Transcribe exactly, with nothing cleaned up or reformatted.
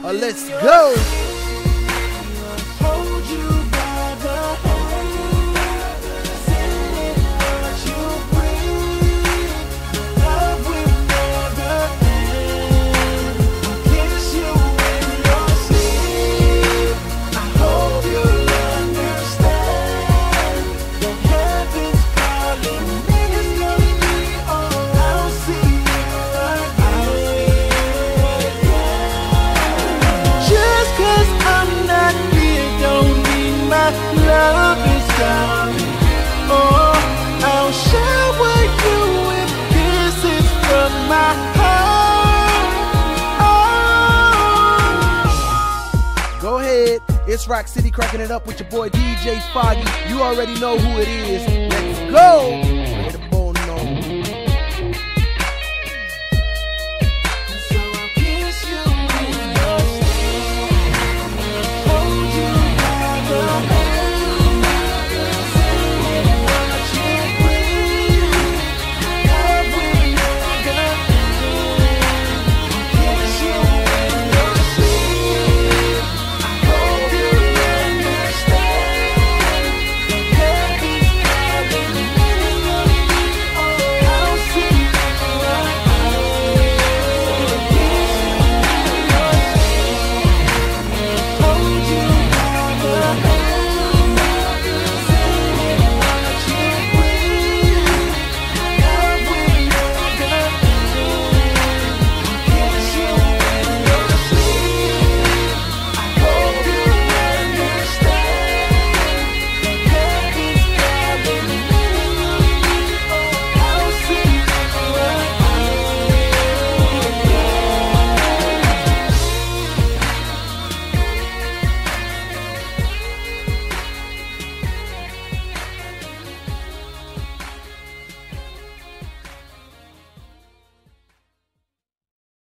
Uh, let's go. Love is gone. Oh, I'll shower you with kisses from my heart. Oh. Go ahead, it's Rock City cracking it up with your boy D J Foggy. You already know who it is. Let's go.